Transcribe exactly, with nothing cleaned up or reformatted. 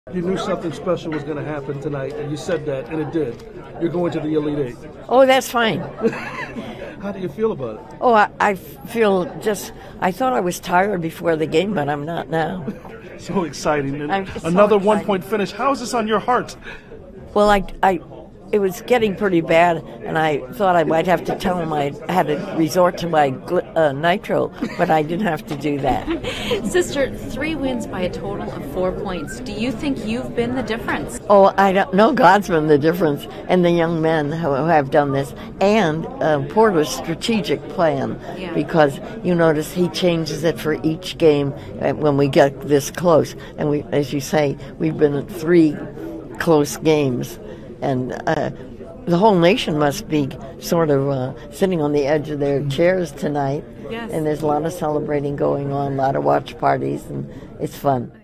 You knew something special was going to happen tonight, and you said that, and it did. You're going to the Elite Eight. Oh, that's fine. How do you feel about it? Oh, I, I feel just, I thought I was tired before the game, but I'm not now. So exciting. And I'm just so another excited. one-point finish. How is this on your heart? Well, I, I, it was getting pretty bad, and I thought I might have to tell him I had to resort to my gl- uh, nitro, but I didn't have to do that. Sister, three wins by a total of four points. Do you think you've been the difference? Oh, I don't know. God's been the difference, and the young men who, who have done this, and uh, Porter's strategic plan, Yeah. because you notice he changes it for each game uh, when we get this close. And we, as you say, we've been at three close games, and uh, the whole nation must be sort of uh, sitting on the edge of their chairs tonight. Yes. And there's a lot of celebrating going on, a lot of watch parties, and it's fun.